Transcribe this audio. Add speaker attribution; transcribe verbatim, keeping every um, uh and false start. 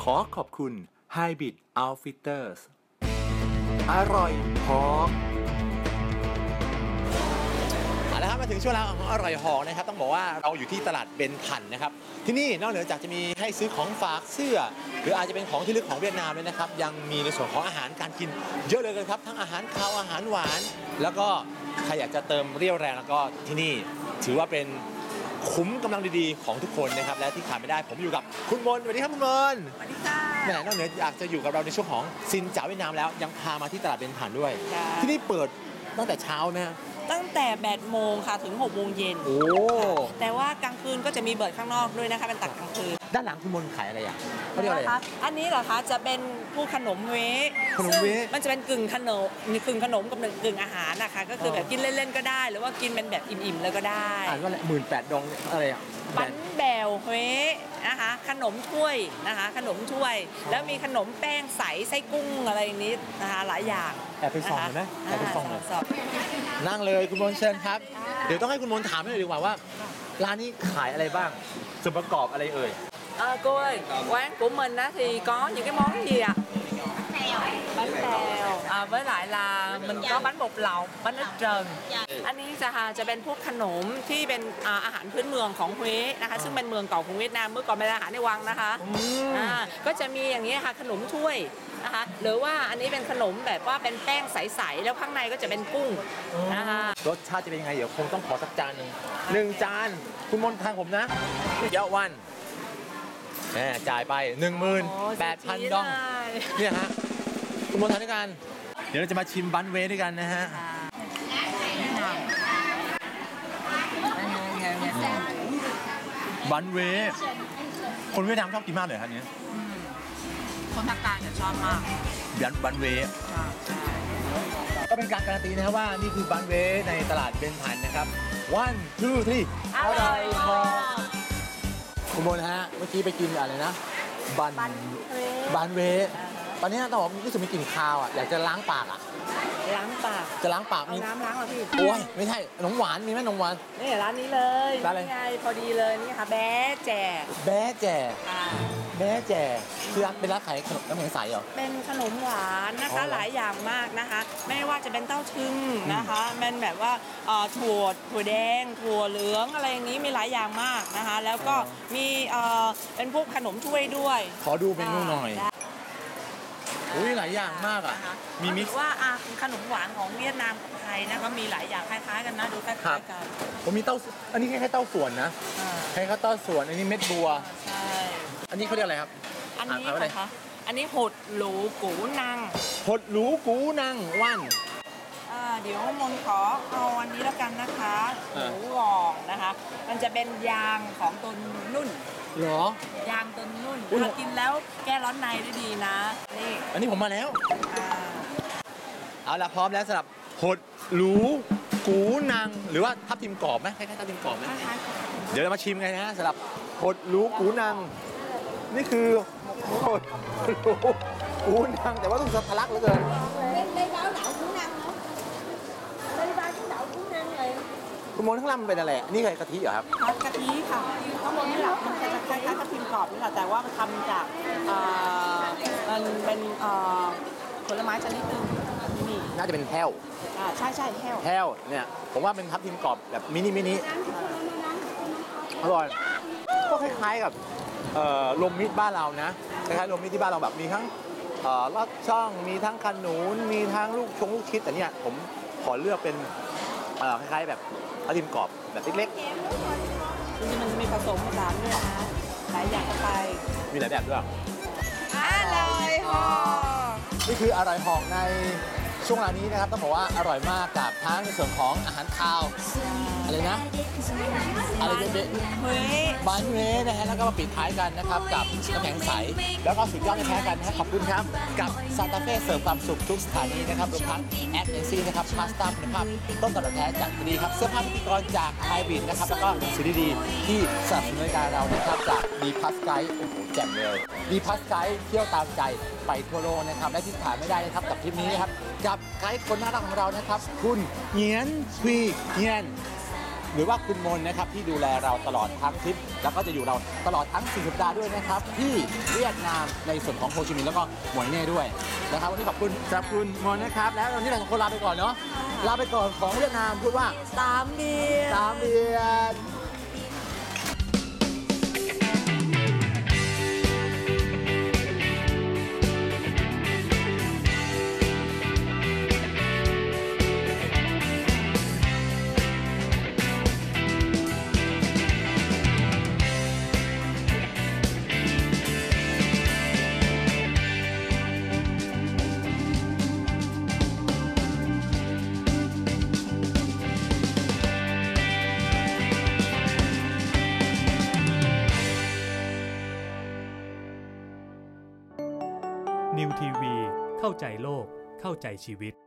Speaker 1: อขอบคุณ Hybrid Outfitters อร่อยพอเอาละครับมาถึงช่วงเวลาของอร่อยหอกนะครับต้องบอกว่าเราอยู่ที่ตลาดเบนทันนะครับที่นี่นอกเหนือจากจะมีให้ซื้อของฝากเสื้อหรืออาจจะเป็นของที่ระลึกของเวียดนามเลยนะครับยังมีในส่วนของอาหารการกินเยอะเลยกันครับทั้งอาหารคาวอาหารหวานแล้วก็ใครอยากจะเติมเรี่ยวแรงแล้วก็ที่นี่ถือว่าเป็นคุ้มกำลังดีๆของทุกคนนะครับและที่ขาดไม่ได้ผมอยู่กับคุณมนสวัสดีครับคุณมน
Speaker 2: สวัสดีค่ะ
Speaker 1: แหมนอกเหนือจากจะอยู่กับเราในช่วงของซินจ๋าเวียดนามแล้วยังพามาที่ตลาดเบนทันด้วยที่นี่เปิดตั้งแต่เช้านะ
Speaker 2: ตั้งแต่แปดโมงค่ะถึงหกโมงเย็น
Speaker 1: โอ้
Speaker 2: แต่ว่ากลางคืนก็จะมีเบิร์ดข้างนอกด้วยนะคะเป็นตัดกลางคืน
Speaker 1: ด้านหลังคุณมนขายอะไรอ่ะเขาเรียกอะไร
Speaker 2: คะอันนี้เหรอคะจะเป็นผู้ขนมเว
Speaker 1: ขนมเว
Speaker 2: มันจะเป็นกึ่งขนมมีกึ่งขนมกับกึ่งอาหารนะคะก็คือแบบกินเล่นๆก็ได้หรือว่ากินเป็นแบบอิ่มๆเลยก็ได้
Speaker 1: อ่านว่าอะไรหมื่นแปดดองอะไรอ่ะ
Speaker 2: ปันแบวเวนะคะขนมถ้วยนะคะขนมถ้วยแล้วมีขนมแป้งใสไส้กุ้งอะไรนี้นะคะหลายอย่าง
Speaker 1: แอบไปส่องเลยไหมแอบไปส่องเลยนั่งเลยคุณมนเชิญครับเดี๋ยวต้องให้คุณมนถามหน่อยดีกว่าว่าร้านนี้ขายอะไรบ้างส่วนประกอบอะไรเอ่ย
Speaker 2: À, cô ơi, quán của mình á, thì có những cái món gì ạ? Bánh bèo à, với lại là mình có bánh bột lọc, bánh ít trần อันนี้จะจะเป็นพวกขนมที่เป็นอาหารพื้นเมืองของเฮนะคะซึ่งเป็นเมืองเก่าของเวียดนามเมื่อก่อนเป็นอาหารในวังนะคะก็จะมีอย่างนี้ค่ะขนมถ้วยนะคะหรือว่าอันนี้เป็นขนมแบบว่าเป็นแป้งใสๆแล้วข้างในก็จะเป็นกุ้งนะคะ
Speaker 1: รสชาติจะเป็นยังไงเดี๋ยวคงต้องขอสักจานหนึ่งหนึ่งจานคุณมนทางผมนะเยาวันแหมจ่ายไป หนึ่งหมื่นแปดพัน ดองเนี่ยฮะคุณมนทานด้วยกันเดี๋ยวเราจะมาชิมบันเวด้วยกันนะฮะบันเวคนเวียดนามชอบกินมากเลยครับเนี้ย
Speaker 2: คนภาคกลางจะชอบมาก
Speaker 1: บันบันเวก็เป็นการการันตีนะครับว่านี่คือบันเวในตลาดเบนทันนะครับ one two three
Speaker 2: อร่อยพอ
Speaker 1: คุณมนฮะเมื่อกี้ไปกินอะไรนะบันบันเวตอนนี้ต้องบอกรู้สึกมีกลิ่นคาวอ่ะอยากจะล้างปากอ่ะ
Speaker 2: ล้างปาก
Speaker 1: จะล้างปาก
Speaker 2: มีน้ำล้างเหรอพี่
Speaker 1: โอ้ยไม่ใช่ขนมหวานมีไหมขนมหวาน
Speaker 2: นี่ร้านนี้เลย
Speaker 1: ร้านอะไร
Speaker 2: ไงพอดีเลยนี่ค่ะแบ๊แจ่
Speaker 1: แบ๊แจ่แบ๊แจ่คือเป็นร้านขายขนมน้ำแข็งใสเหรอ
Speaker 2: เป็นขนมหวานนะคะหลายอย่างมากนะคะไม่ว่าจะเป็นเต้าถึงนะคะเป็นแบบว่าถั่วถั่วแดงถั่วเหลืองอะไรอย่างนี้มีหลายอย่างมากนะคะแล้วก็มีเป็นพวกขนมถ้วยด้วย
Speaker 1: ขอดูเมนูหน่อยอุ้ยหลายอย่างมากอ่ะ
Speaker 2: มีมิกซ์ว่าขนมหวานของเวียดนามกับไทยนะก็มีหลายอย่างคล้ายๆกันนะดูคล้ายๆกัน
Speaker 1: ผมมีเต้าอันนี้คล้ายๆเต้าส่วนนะคล้ายๆเต้าส่วนอันนี้เม็ดบัว
Speaker 2: ใช่
Speaker 1: อันนี้เขาเรียกอะไรครับ
Speaker 2: อันนี้นะคะอันนี้หดหลูกูนัง
Speaker 1: หดหลูกูนังวัน
Speaker 2: เดี๋ยวมนขอเอาอันนี้แล้วกันนะคะหมูหวองนะคะมันจะเป็นยางของต้นนุ่น
Speaker 1: หร
Speaker 2: อยางต้นนุ่นถ้ากินแล้วแก้ร้อนในได้ดีนะนี่
Speaker 1: อันนี้ผมมาแล้วเอาละพร้อมแล้วสำหรับหดหลูกูนังหรือว่าทับทิมกรอบไหมคล้ายๆทับทิมกรอบไหมเดี๋ยวเรามาชิมกันนะสำหรับหดหลูกูนังนี่คือหดหลูกูนังแต่ว่าต้องสับทะลักเหลือเกินคุณมนข้างล่างมันเป็นอะไรนี่คือกะทิเหรอครับ
Speaker 2: กะทิค่ะข้างบนนี่แหละมันจะคล้ายๆกะทิกรอบนี่แหละแต่ว่ามันทำจากมันเป็นผลไม้ชนิดหนึ่งนี่
Speaker 1: น่าจะเป็นแห้ว
Speaker 2: ใช่ใช่แห้ว
Speaker 1: แห้วเนี่ยผมว่าเป็นทับทิมกรอบแบบมินิมินิอร่อยก็คล้ายๆกับลมมิตรบ้านเรานะคล้ายๆลมมิตรที่บ้านเราแบบมีทั้งลอดช่องมีทั้งขนุนมีทั้งลูกชงลูกชิดแต่เนี่ยผมขอเลือกเป็นคล้ายๆแบบทับทิมกรอบแบบเล็ก
Speaker 2: ๆนี่มันมีผสมผสานด้วยนะหลายอย่างเข้าไป
Speaker 1: มีหลายแบบด้วย
Speaker 2: อร่อยหอ
Speaker 1: นี่คืออร่อยหอกในช่วงเวลานี้นะครับต้องบอกว่าอร่อยมากกับทั้งในส่วนของอาหารคาวอะไรนะอะไรเด็ดๆบานเวนะฮะแล้วก็มาปิดท้ายกันนะครับกับน้ำแข็งใสแล้วก็สุดยอดไม่แพ้กันนะขอบคุณครับกับซานตาเฟ่เสิร์ฟความสุขทุกสถานีนะครับรวมทั้งแอดเอซี่นะครับพาสต้าคุณภาพต้มตำรับแท้จากดีครับเสื้อผ้าพิธีกรจากไฮบริดนะครับแล้วก็หนังสือดีๆที่สนับสนุนรายการเรานะครับจากดีพัสไกด์โอ้โหแจ่มเลยดีพัสไกด์เที่ยวตามใจไปทั่วโลกนะครับและที่ขาดไม่ได้นะครับกับทริปนี้นะครับกับไกด์คนน่ารักของเรานะครับคุณเงียนทวีเงียนหรือว่าคุณมนนะครับที่ดูแลเราตลอดทั้งทริปแล้วก็จะอยู่เราตลอดทั้งสี่สัปดาห์ด้วยนะครับที่เวียดนามในส่วนของโฮจิมินห์แล้วก็หมวยเน่ด้วยนะครับวันนี้ขอบคุณสำหรับคุณมนนะครับแล้ววันนี้เราสองคนลาไปก่อนเนาะลาไปก่อนของเวียดนามพูดว่า
Speaker 2: ตามเบียร์
Speaker 1: ตามเดือน
Speaker 3: นิวทีวีเข้าใจโลกเข้าใจชีวิต